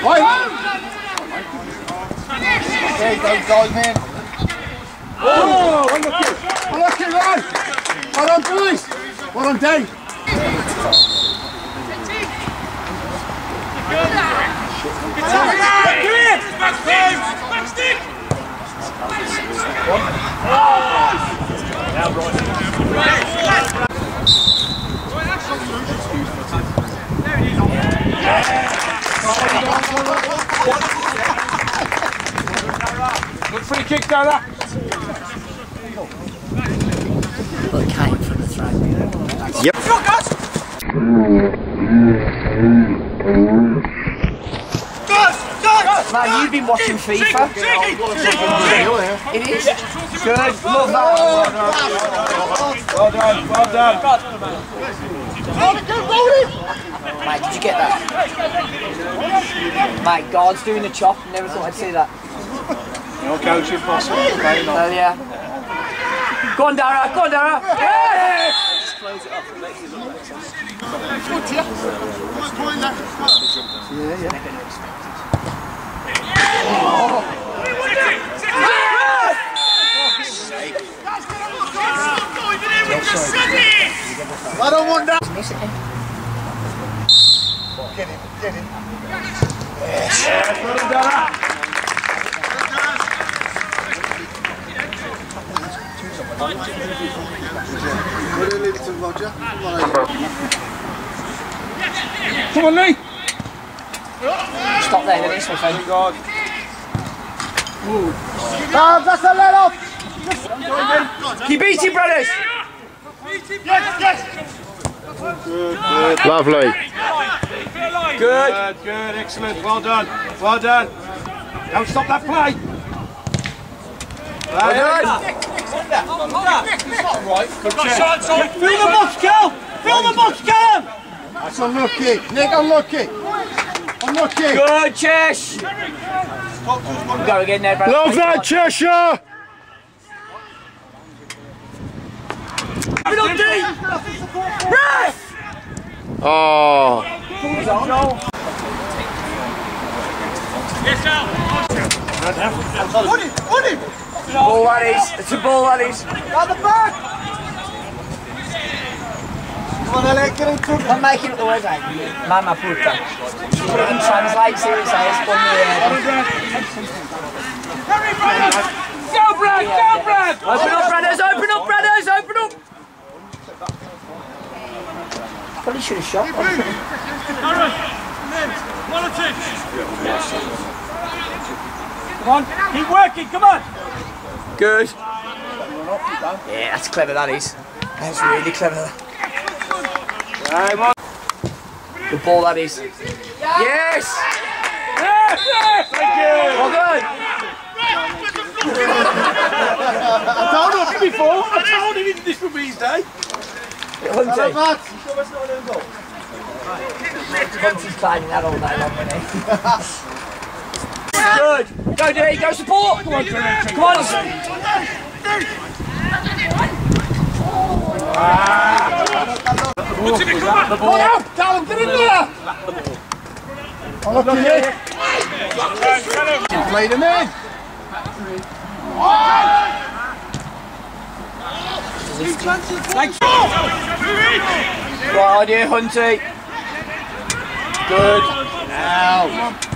Okay, don't dive, man. Oh, unlucky, right. Well done, boys. Well done, Dave. Good free kick, Dara. Well, it came from the throw. Yep. Man, you've been watching FIFA. It is. Good. Love that. Well done, well done. Mate, did you get that? Mate, God's doing the chop. Never thought I'd see that. No coaching possible. Oh yeah. Go on, Dara. Go on, Dara. Yeah. Just close it off and make it look like sense. I don't want that. Get him, get him. Yeah, well done, Dara. We'll leave it to Roger. Come on, Lee. Stop there, Dennis, my friend. God. That's a let off. Keep beating, brothers. Yes. Good, good. Lovely. Good, good, excellent. Well done, well done. Don't stop that play. Well done. Good check. Fill the box, Cal. Fill the box, Cal. That's unlucky. Nick, unlucky. Unlucky. Good, Chesh. Go again there, brother. Love that, Cheshire! Oh. Ball, laddies. It's a ball, laddies. At the back. Come on, Alec, get into it. I'm making up the words, mate. Mamma puta. Put it in translate, see what it says. Go, Brad, go, Brad! Open up, brothers, open up, brothers, open up! Probably should have shot. Come on, keep working, come on! Good. Yeah, that's clever, that is. That's really clever. Right, on. Good ball, that is. Yes! Yes, yes! Thank you! Well done! I told him before, I told him this would be his day. Hunty. Hunty's climbing that all night long, isn't he? Good. Go, Dee, go support. Come on, come on. Come on out, Callum, get in there. Unlucky, Nick. Played him in. Right idea, Hunty. Good. Now.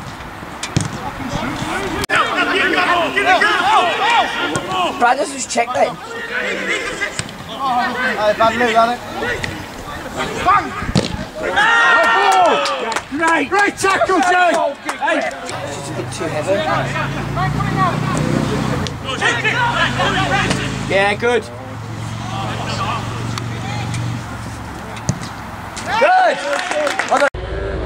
Brad, let's just check then. Bad move, Alec. Bang! Great! Great tackle, Jay! Hey. It's a bit too heavy. Yeah, good. Good! Well done.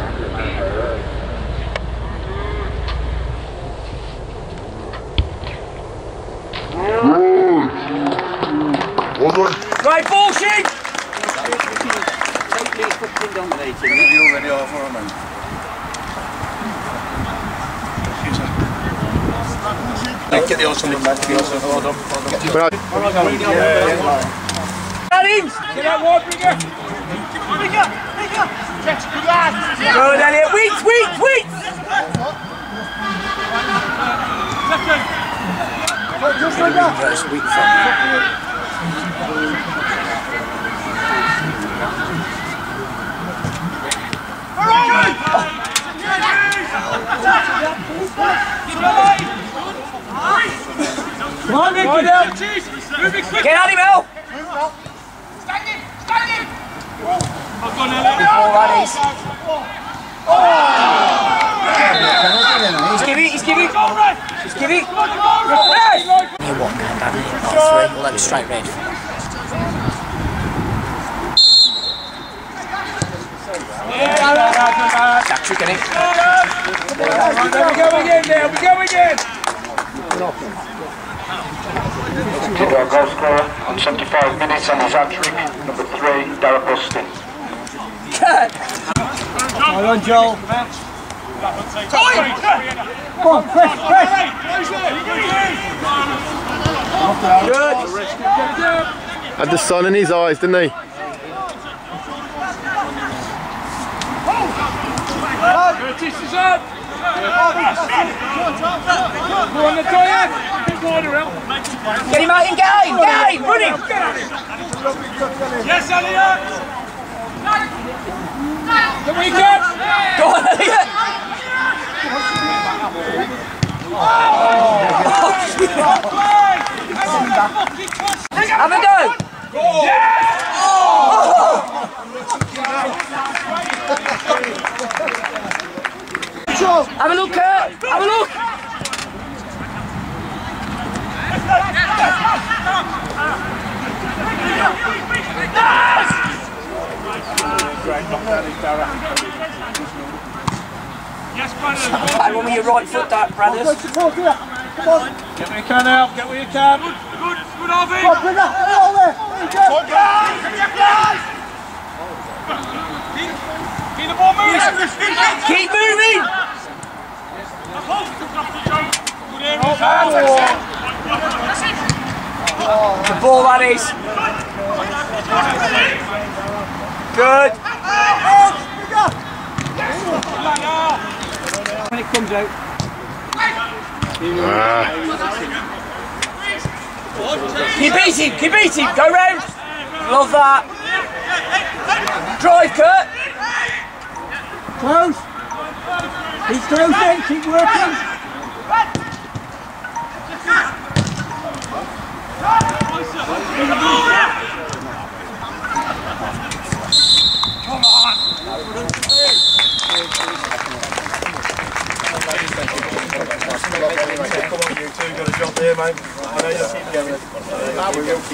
Right, ball sheet! Get the awesome back, hold on. That in! Get that wide, Bigger! Good, Elliot, wait! First week from Come on, Nick, get out! Get out of him, Al! All right, he's giving. You what, man, Danny? Not three, we'll have a straight red. That trick, innit? We go again now, we go again! To our goal scorer on 75 minutes and his hat-trick, number 3, Darragh Buston. Well done, Joel. Come on, press! Good! Had the sun in his eyes, didn't he? Curtis is up! Go on the diet! Bit wider out! Get him out in game! Run him! Yes, Elliot! The weekend! Go on, Elliot! Have a go! Have a look, Kurt! Have a look! Yes, Brandon! Play one with your right foot, Brandon. Support here. Come on. Get where you can out, get where you can! Good, Harvey! Come on, bring that all there. Keep the ball moving! Keep moving! The ball, that is. Good. When it comes out. Keep beating, go round. Love that. Drive, Kurt. Close. Keep close then, keep working. Come on, you two, got a job there, mate. I know you'll keep going.